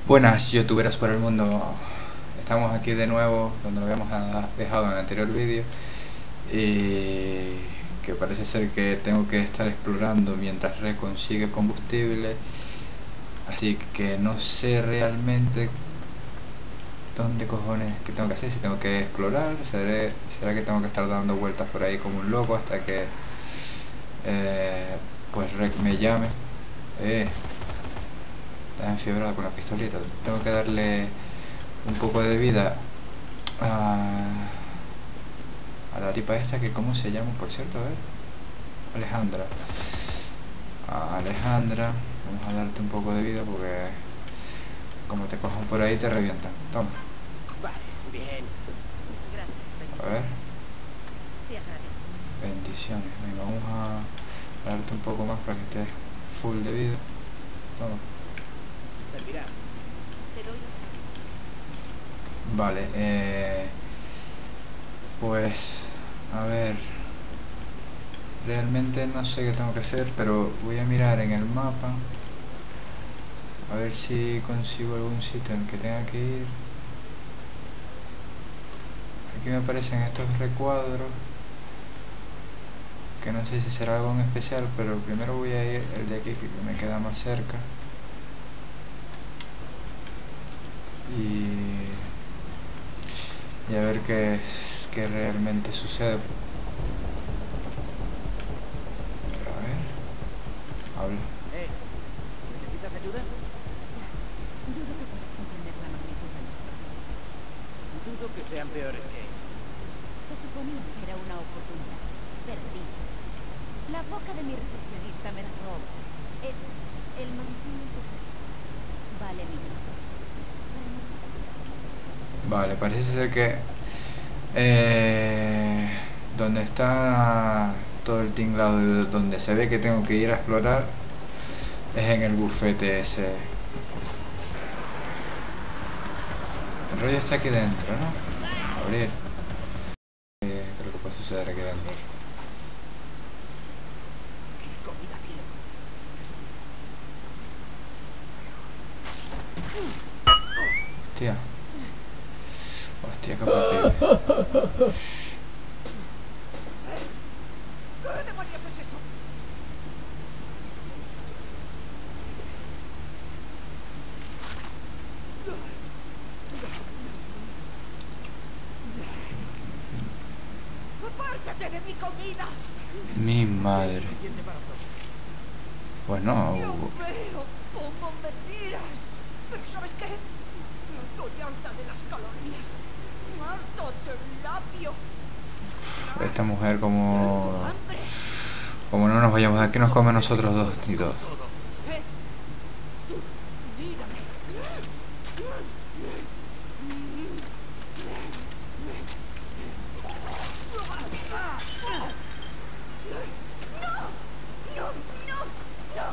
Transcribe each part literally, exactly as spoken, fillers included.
Buenas youtuberas por el mundo, estamos aquí de nuevo donde lo habíamos dejado en el anterior vídeo y que parece ser que tengo que estar explorando mientras reconsigue combustible, así que no sé realmente dónde cojones que tengo que hacer, si tengo que explorar, seré, será que tengo que estar dando vueltas por ahí como un loco hasta que eh, pues Rec me llame. eh, Está enfiebrado con la pistolita, tengo que darle un poco de vida a, a la tipa esta, que cómo se llama por cierto, a ver, Alejandra. A Alejandra, vamos a darte un poco de vida porque como te cojan por ahí te revientan. Toma. Vale, bien. Gracias, A ver, bendiciones. Sí, agradezco. bendiciones. Venga, vamos a darte un poco más para que estés full de vida. Toma. Servirá. Te doy las gracias. Vale, eh, pues a ver, realmente no sé qué tengo que hacer, pero voy a mirar en el mapa a ver si consigo algún sitio en el que tenga que ir. Aquí me aparecen estos recuadros, que no sé si será algo en especial, pero primero voy a ir el de aquí, que me queda más cerca. Y, y a ver qué es, qué realmente sucede. Pero a ver, habla. Eh, ¿necesitas ayuda? Dudo que puedas comprender la magnitud de los problemas. Dudo que sean peores que esto. Se suponía que era una oportunidad perdida. La boca de mi recepcionista me robó el, el maletín del bufete. Vale millones. Pero no lo puedo. Vale, parece ser que eh, donde está todo el tinglado, de donde se ve que tengo que ir a explorar, es en el bufete ese. El rollo está aquí dentro, ¿no? Abrir. Eh, creo que puede suceder aquí dentro. Eh. ¿Qué comida, tío? ¿Qué sucede? Hostia. Hostia, qué pibe. ¿Qué demonios es eso? ¡Apártate de mi comida! Mi Hay madre. suficiente para todos. Pues no. Yo veo cómo me miras. Pero ¿sabes qué? Estoy harta de las calorías. Harto del labio. Esta mujer como... Tengo hambre. Como no nos vayamos de aquí nos come a nosotros dos y todo. Todo. ¿Eh? Tú, mírame. No, no, no.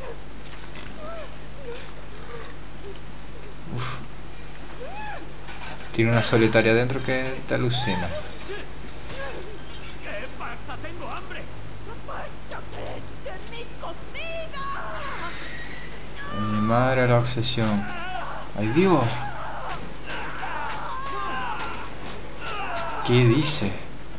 Tiene una solitaria dentro que te alucina. ¿Qué basta? Tengo hambre. Apártate de mi comida. Mi madre, la obsesión. ¡Ay, Dios! ¿Qué dice?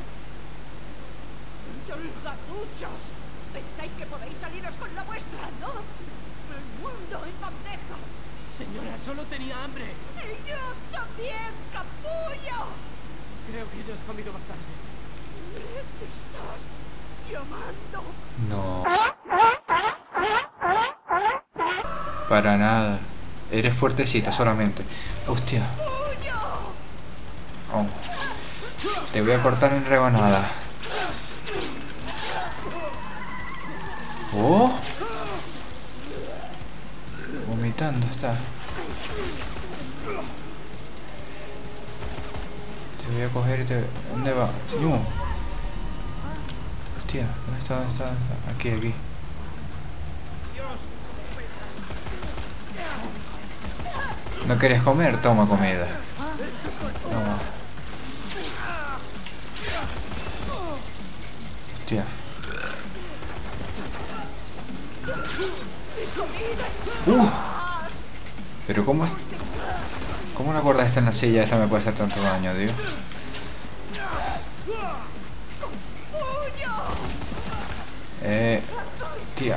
¡Delgaduchos! ¿Pensáis que podéis saliros con la vuestra, no? ¡El mundo en bandeja! Señora, solo tenía hambre. ¡Y yo también, capullo! Creo que ya has comido bastante. ¿Me estás llamando? No. Para nada. Eres fuertecita solamente. Hostia. Oh. Te voy a cortar en rebanada. Oh. Vomitando está. Te voy a coger y te... ¿Dónde va? No. Hostia, ¿dónde está? ¿Dónde está? ¿Dónde está? Aquí, aquí. Dios, ¿cómo pesas? ¿No quieres comer? Toma comida. Toma. Hostia. Uh. Pero cómo es... ¿Cómo la cuerda está en la silla? Esta me puede hacer tanto daño, tío. Eh... Tía.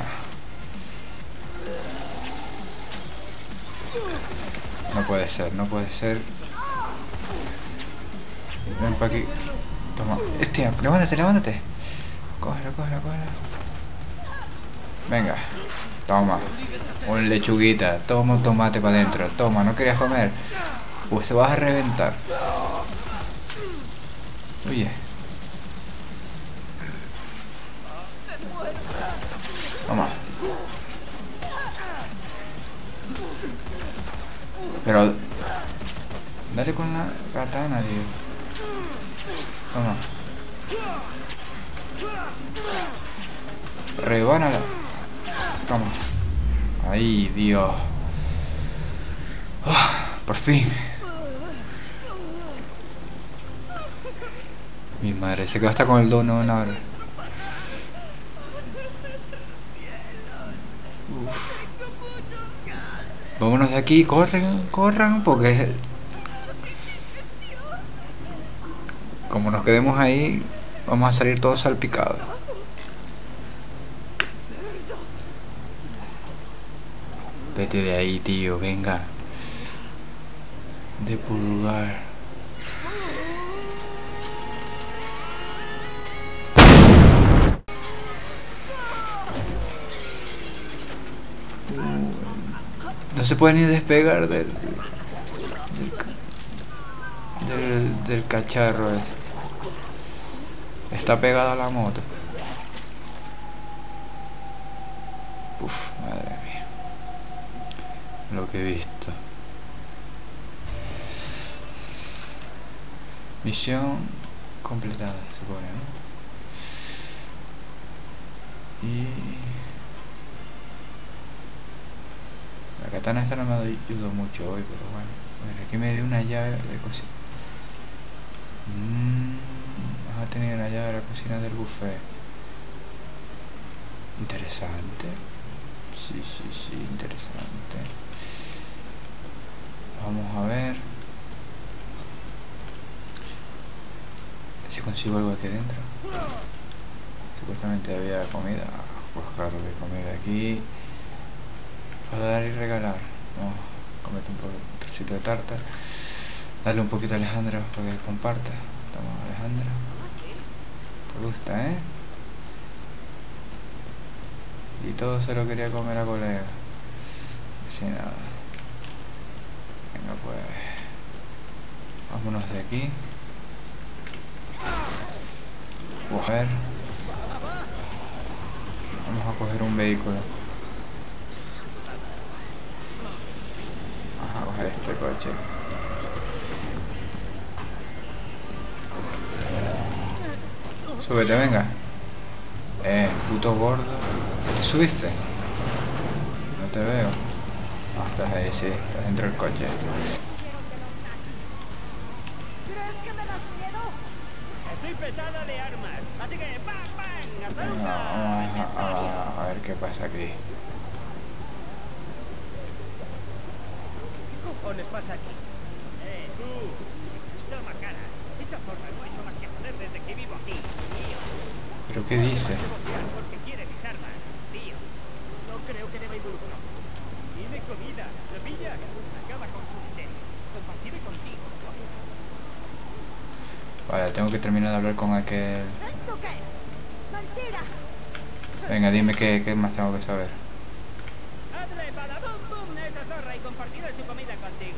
No puede ser, no puede ser. Ven para aquí. Toma. Hostia, levántate, levántate. Cógelo, cógelo, cógelo. Venga. Toma. Un lechuguita. Toma un tomate para adentro. Toma, ¿no querías comer? Pues te vas a reventar. Oye. Toma. Pero... Dale con la katana, tío. Toma. Rebánala. Toma. Ahí, Dios. Oh, por fin. Mi madre, se quedó hasta con el dono una hora. Uf. Vámonos de aquí, corren, corran, porque... Como nos quedemos ahí, vamos a salir todos salpicados. Vete de ahí, tío, venga. De pulgar. No se puede ni despegar del... Del, del, del cacharro ese. Está pegado a la moto. Uf, madre mía. Lo que he visto. Misión completada, supone, ¿no? Y... La katana esta no me ayudó mucho hoy, pero bueno. A ver, aquí me dio una llave de cocina. Mmm... Vamos a tener una llave de la cocina del buffet. Interesante. Sí, sí, sí, interesante. Vamos a ver si consigo algo aquí dentro. Supuestamente había comida. Pues claro que hay comida aquí. Puedo dar y regalar. Vamos a comerte un, un trocito de tarta. Dale un poquito a Alejandro para que comparta. Toma, Alejandro. Te gusta, ¿eh? Y todo se lo quería comer a colega. Sin nada. Venga, pues. Vámonos de aquí. A ver. Vamos a coger un vehículo. Vamos a coger este coche. Súbete, venga. Eh, puto gordo. ¿Te subiste? No te veo. Ah, estás ahí, sí. Estás dentro del coche. ¿Crees que me das miedo? Estoy petada de armas, así que ¡pam, pam! Venga, vamos a, a, a ver qué pasa aquí. ¿Qué cojones pasa aquí? Eh, tú. Toma cara. Esa zorra no ha hecho más que joder desde que vivo aquí, tío. ¿Pero qué dice? Porque quiere mis armas, tío. No creo que deba involucrarme. Dime comida, ¿lo pillas? Acaba con su miseria. Compartiré contigo su amor. Vale, tengo que terminar de hablar con aquel... ¿Esto qué es? ¡Mentira! Venga, dime qué, qué más tengo que saber. Hazle para bum bum a esa zorra y compartiré su comida contigo.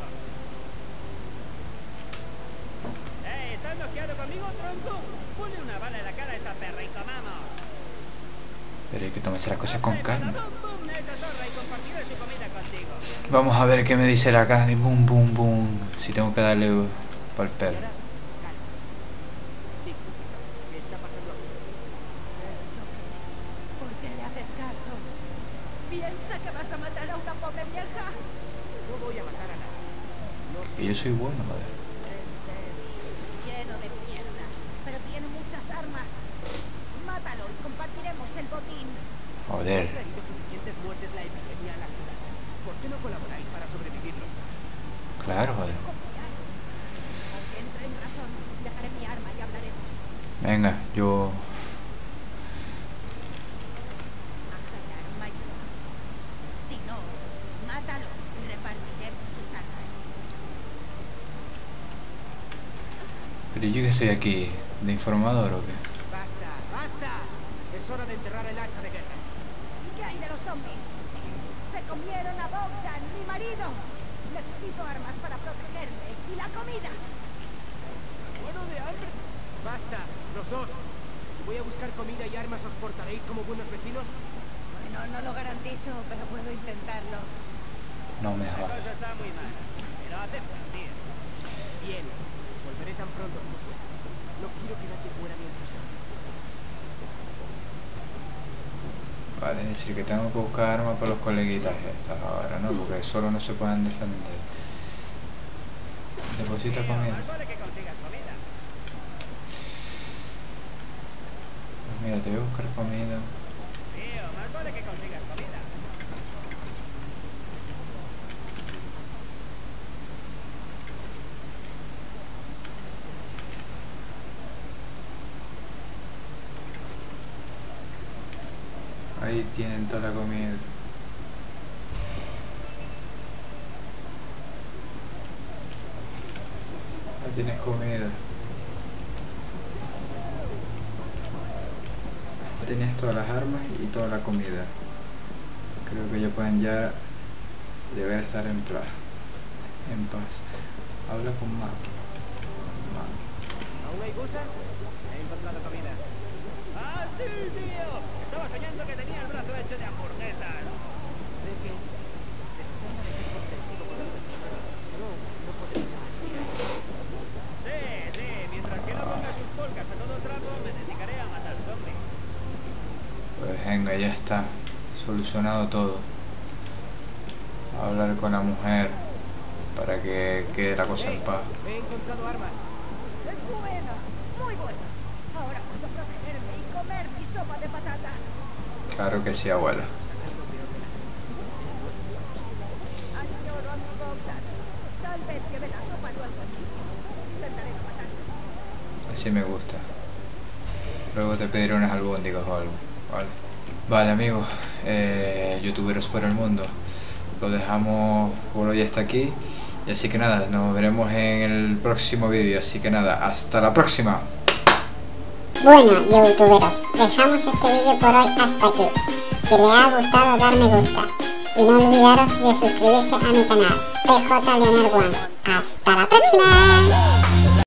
¡Eh! ¿Estás noqueado conmigo, tronco? Ponle una bala en la cara a esa perra y comamos. Pero hay que tomarse las cosas con calma. Bum bum a esa zorra y compartiré su comida contigo. Vamos a ver qué me dice la cara de boom, boom, boom. Si tengo que darle pa'l pelo. ¿Qué está pasando aquí? ¿Esto qué es? ¿Por qué le haces caso? ¿Piensa que vas a matar a una pobre vieja? No voy a matar a nadie. No Que yo soy bueno, joder. Lleno de mierda, pero tiene muchas armas. Mátalo y compartiremos el botín. Joder. Ha traído suficientes muertes la epidemia a la ciudad. ¿Por qué no colaboráis para sobrevivir los dos? Claro, joder. Aunque entre en razón, dejaré mi arma y hablaremos. Venga, yo... Ajalar mayor. Si no, mátalo y repartiremos sus armas. Pero yo que estoy aquí, ¿de informador o qué? ¡Basta! ¡Basta! Es hora de enterrar el hacha de guerra. ¿Y qué hay de los zombies? Se comieron a Bogdan, mi marido. Necesito armas para protegerme y la comida. ¡Muero de hambre! ¡Basta! ¡Los dos! Si voy a buscar comida y armas, ¿os portaréis como buenos vecinos? Bueno, no lo garantizo, pero puedo intentarlo. No me La jodas. cosa está muy mal, pero acepta, tío. Bien, volveré tan pronto como pueda. No quiero que nadie muera mientras esté fuera. Vale, es decir que tengo que buscar armas para los coleguitas estas ahora, ¿no? Porque solo no se pueden defender. Deposita Tío, comida. más vale que consigas comida. Pues mira, te voy a buscar comida. Tío, más vale que consigas comida. Ahí tienen toda la comida. Ahí tienes comida. Tienes todas las armas y toda la comida. Creo que ya pueden ya deber estar en paz. En paz. Habla con Mac. Mac. ¿Aún hay gusa? He encontrado comida. ¡Ah, sí, tío! Estaba soñando que tenía el brazo hecho de hamburguesas. Sé que es difícil, pero trata de ser comprensivo con el resto. Si no, no podréis sobrevivir. Sí, sí. Mientras que no ponga sus polcas a todo trapo, me dedicaré a matar zombies. Pues venga, ya está. Solucionado todo. A hablar con la mujer para que quede la cosa en Hey, paz. he encontrado armas. Es buena, muy buena. Ahora puedo protegerme y comer mi sopa de patata. Claro que sí, abuela. Sacar lo peor de la gente, pero no es excusa. Añoro a mi Bogdan. Tal vez lleve la sopa luego en mí. Intentaré no matarlo. Así me gusta. Luego te pediré unas albóndigas o algo. Vale, vale amigos, eh, youtuberos por el mundo. Lo dejamos por hoy hasta aquí. Y así que nada, nos veremos en el próximo vídeo. Así que nada, hasta la próxima. Bueno, youtuberos, dejamos este vídeo por hoy hasta aquí. Si les ha gustado, dar me gusta. Y no olvidaros de suscribirse a mi canal, P J Leonard One. ¡Hasta la próxima!